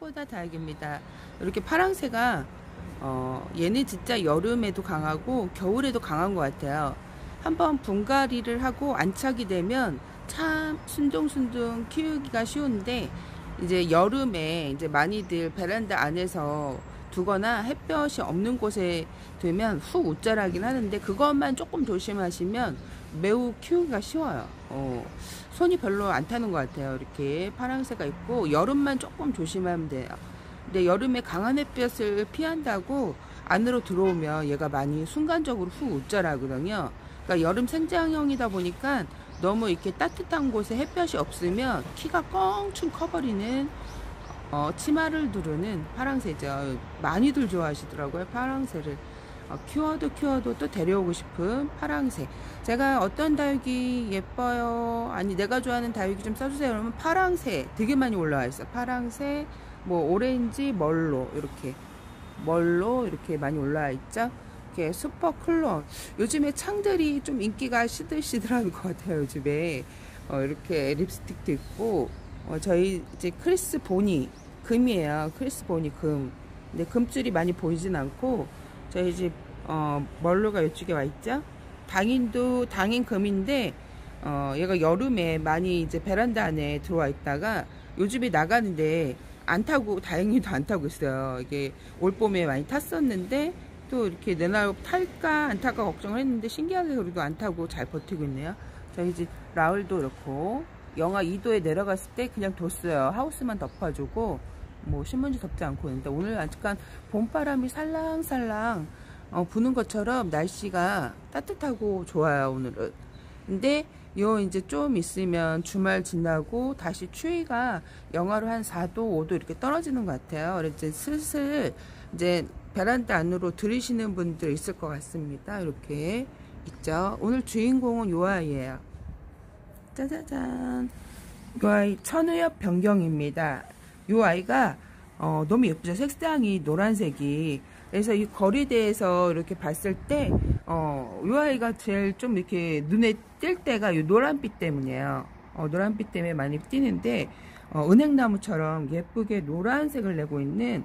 꽃보다 다육입니다. 이렇게 파랑새가 얘는 진짜 여름에도 강하고 겨울에도 강한 것 같아요. 한번 분갈이를 하고 안착이 되면 참 순둥순둥 키우기가 쉬운데, 이제 여름에 이제 많이들 베란다 안에서 두거나 햇볕이 없는 곳에 두면 훅 웃자라긴 하는데, 그것만 조금 조심하시면 매우 키우기가 쉬워요. 손이 별로 안 타는 것 같아요. 이렇게 파랑새가 있고 여름만 조금 조심하면 돼요. 근데 여름에 강한 햇볕을 피한다고 안으로 들어오면 얘가 많이 순간적으로 훅 웃자라거든요. 그러니까 여름 생장형이다 보니까 너무 이렇게 따뜻한 곳에 햇볕이 없으면 키가 껑충 커버리는 치마를 두르는 파랑새죠. 많이들 좋아하시더라고요, 파랑새를. 키워도 또 데려오고 싶은 파랑새. 제가 어떤 다육이 예뻐요, 아니 내가 좋아하는 다육이 좀 써주세요 그러면 파랑새 되게 많이 올라와 있어요. 파랑새, 뭐 오렌지, 멀로, 이렇게 많이 올라와 있죠. 이렇게 슈퍼 클론. 요즘에 창들이 좀 인기가 시들시들한 것 같아요. 요즘에 이렇게 립스틱도 있고, 저희 이제 크리스 보니 금이에요. 크리스 보니 금. 근데 금줄이 많이 보이진 않고, 저희 집 멀로가 이쪽에 와 있죠. 당인도 당인 금인데, 얘가 여름에 많이 이제 베란다 안에 들어와 있다가 요즘에 나가는데 안 타고, 다행히도 안 타고 있어요. 이게 올 봄에 많이 탔었는데 또 이렇게 내날 탈까 안 탈까 걱정을 했는데, 신기하게 그래도 안 타고 잘 버티고 있네요. 저희 집 라울도 그렇고 영하 2도에 내려갔을 때 그냥 뒀어요. 하우스만 덮어주고 뭐 신문지 덮지 않고 있는데, 오늘 약간 봄바람이 살랑살랑 부는 것처럼 날씨가 따뜻하고 좋아요, 오늘은. 근데 요 이제 좀 있으면 주말 지나고 다시 추위가 영하로 한 4도 5도 이렇게 떨어지는 것 같아요. 그래서 이제 슬슬 이제 베란다 안으로 들이시는 분들 있을 것 같습니다. 이렇게 있죠. 오늘 주인공은 요 아이예요. 짜자잔. 요 아이 천우엽 변경입니다. 요 아이가 너무 예쁘죠. 색상이 노란색이. 그래서 이 거리대에서 이렇게 봤을 때 요 아이가 제일 좀 이렇게 눈에 띌 때가 요 노란빛 때문이에요. 노란빛 때문에 많이 띄는데, 은행나무처럼 예쁘게 노란색을 내고 있는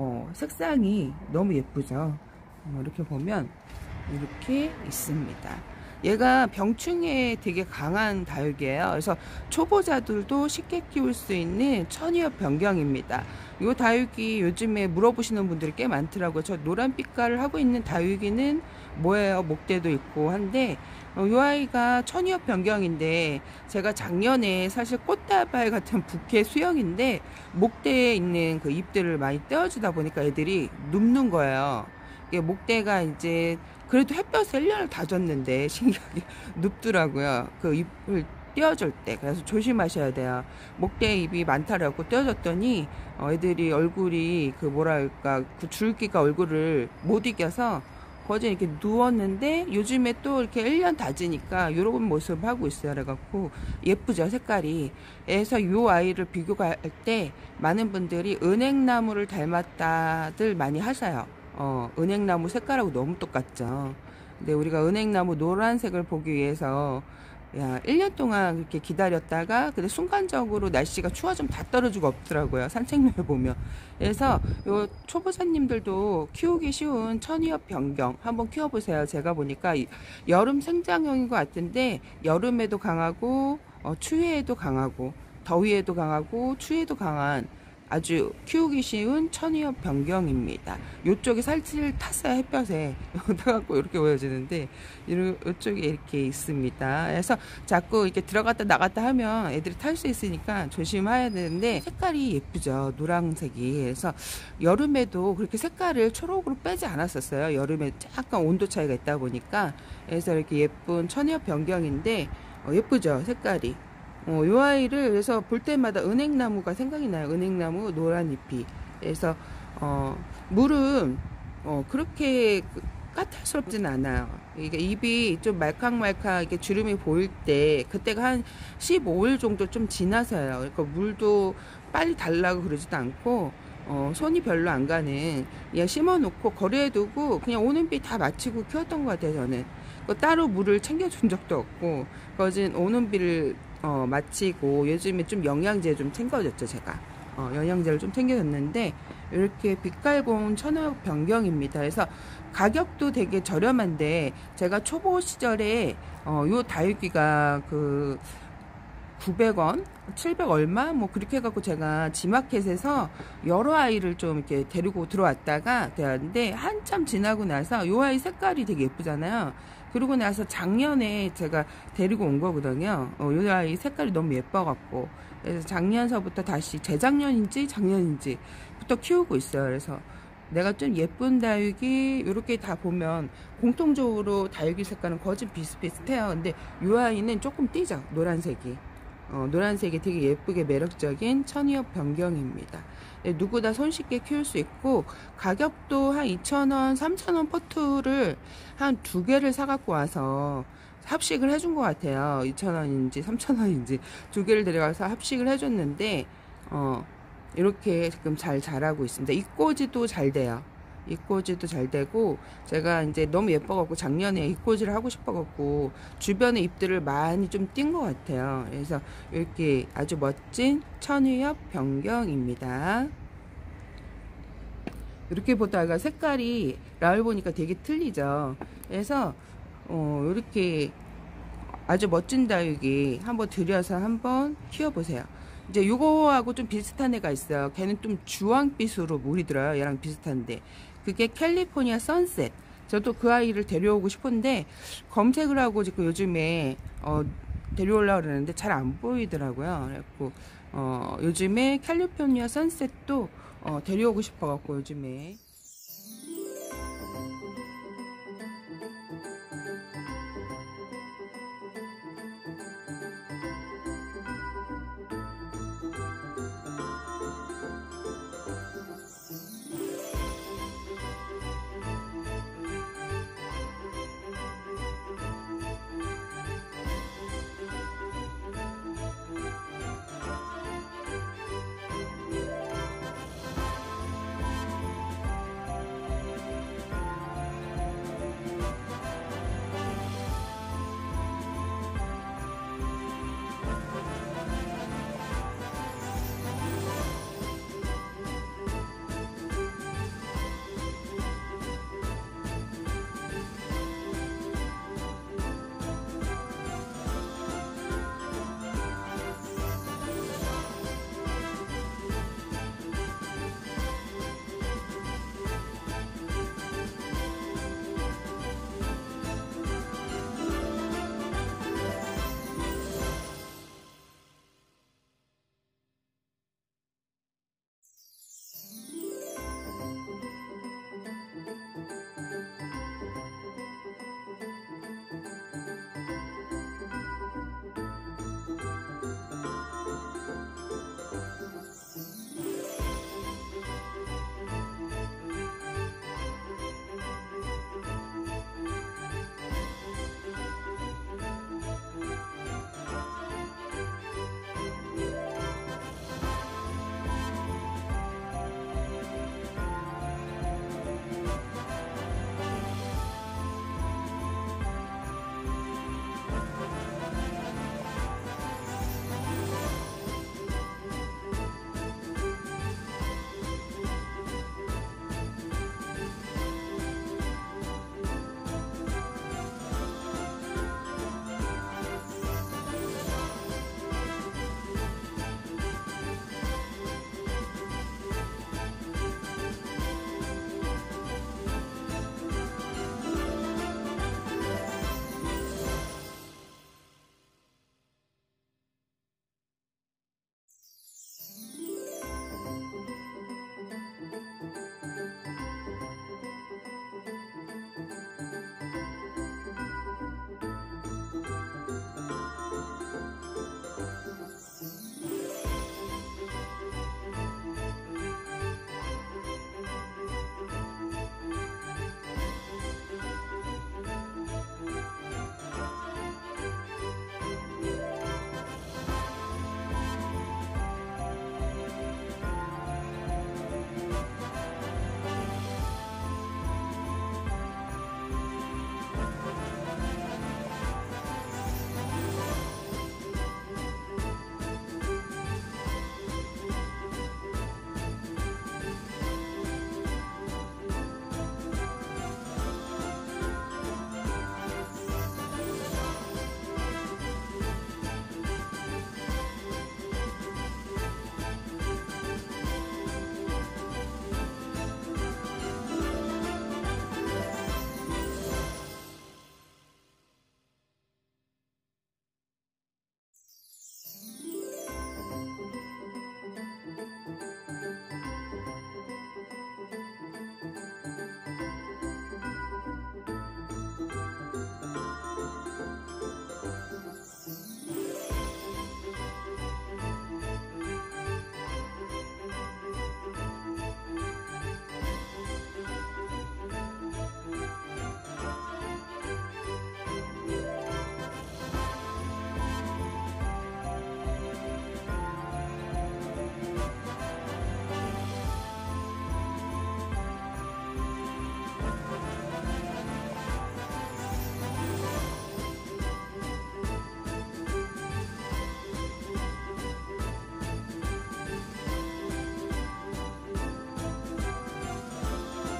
색상이 너무 예쁘죠. 이렇게 보면 이렇게 있습니다. 얘가 병충해에 되게 강한 다육이에요. 그래서 초보자들도 쉽게 키울 수 있는 천이엽 변경입니다. 이 다육이 요즘에 물어보시는 분들이 꽤 많더라고요. 저 노란빛깔을 하고 있는 다육이는 뭐예요? 목대도 있고 한데, 이 아이가 천이엽 변경인데, 제가 작년에 사실 꽃다발 같은 부캐 수영인데 목대에 있는 그 잎들을 많이 떼어주다 보니까 애들이 눕는 거예요. 이게 목대가 이제 그래도 햇볕에 1년을 다 줬는데 신기하게 눕더라고요. 그 잎을 떼어줄 때. 그래서 조심하셔야 돼요. 목대에 잎이 많다라고 떼어줬더니 애들이 얼굴이 그 뭐랄까 그 줄기가 얼굴을 못 이겨서 거진 이렇게 누웠는데, 요즘에 또 이렇게 1년 다지니까 이런 모습 하고 있어요. 그래갖고 예쁘죠, 색깔이. 그래서 이 아이를 비교할 때 많은 분들이 은행나무를 닮았다들 많이 하셔요. 은행나무 색깔하고 너무 똑같죠. 근데 우리가 은행나무 노란색을 보기 위해서 1년 동안 이렇게 기다렸다가 근데 순간적으로 날씨가 추워지면 다 떨어지고 없더라고요, 산책로에 보면. 그래서 요 초보자님들도 키우기 쉬운 천이엽 변경 한번 키워보세요. 제가 보니까 여름 생장형인 것 같은데, 여름에도 강하고 추위에도 강하고 더위에도 강하고 추위에도 강한 아주 키우기 쉬운 천이엽 변경입니다. 요쪽에 살짝 탔어요, 햇볕에. 갖고 이렇게 보여지는데, 요쪽에 이렇게 있습니다. 그래서 자꾸 이렇게 들어갔다 나갔다 하면 애들이 탈 수 있으니까 조심해야 되는데, 색깔이 예쁘죠, 노란색이. 그래서 여름에도 그렇게 색깔을 초록으로 빼지 않았었어요. 여름에 약간 온도 차이가 있다 보니까. 그래서 이렇게 예쁜 천이엽 변경인데 예쁘죠, 색깔이. 요 아이를 그래서 볼 때마다 은행나무가 생각이 나요. 은행나무 노란 잎이. 그래서 물은 그렇게 까탈스럽진 않아요. 이게 잎이 좀 말캉말캉 이렇게 주름이 보일 때, 그때가 한 15일 정도 좀 지나서요. 그러니까 물도 빨리 달라고 그러지도 않고 손이 별로 안 가는, 그냥 심어놓고 거리에 두고 그냥 오는 비 다 마치고 키웠던 것 같아요. 저는 따로 물을 챙겨준 적도 없고, 거진 오는 비를 마치고 요즘에 좀 영양제 좀 챙겨줬죠, 제가. 영양제를 좀 챙겨줬는데 이렇게 빛깔 고운 천호엽 변경입니다. 그래서 가격도 되게 저렴한데 제가 초보 시절에 요 다육이가 그 900원, 700 얼마 뭐 그렇게 해갖고 제가 지마켓에서 여러 아이를 좀 이렇게 데리고 들어왔다가 되었는데 한참 지나고 나서 요 아이 색깔이 되게 예쁘잖아요. 그러고 나서 작년에 제가 데리고 온 거거든요. 요 아이 색깔이 너무 예뻐갖고 그래서 작년서부터 다시 재작년인지 작년인지부터 키우고 있어요. 그래서 내가 좀 예쁜 다육이 이렇게 다 보면 공통적으로 다육이 색깔은 거의 비슷비슷해요. 근데 요 아이는 조금 띄죠. 노란색이. 노란색이 되게 예쁘게 매력적인 천이엽 변경입니다. 누구나 손쉽게 키울 수 있고 가격도 한 2,000원, 3,000원 포트를 한 2개를 사갖고 와서 합식을 해준 것 같아요. 2,000원인지 3,000원인지 2개를 데려가서 합식을 해줬는데 이렇게 지금 잘 자라고 있습니다. 잎꽂이도 잘 돼요. 잎꽂이도 잘 되고 제가 이제 너무 예뻐갖고 작년에 잎꽂이를 하고 싶어갖고 주변에 잎들을 많이 좀 띈 것 같아요. 그래서 이렇게 아주 멋진 천위엽 변경입니다. 이렇게 보다가 색깔이 라울 보니까 되게 틀리죠. 그래서 이렇게 아주 멋진 다육이 한번 들여서 한번 키워보세요. 이제 요거하고 좀 비슷한 애가 있어요. 걔는 좀 주황빛으로 물이 들어요. 얘랑 비슷한데 그게 캘리포니아 선셋. 저도 그 아이를 데려오고 싶은데 검색을 하고 지금 요즘에 데려오려고 그러는데 잘 안 보이더라고요. 그래갖고 요즘에 캘리포니아 선셋도 데려오고 싶어갖고 요즘에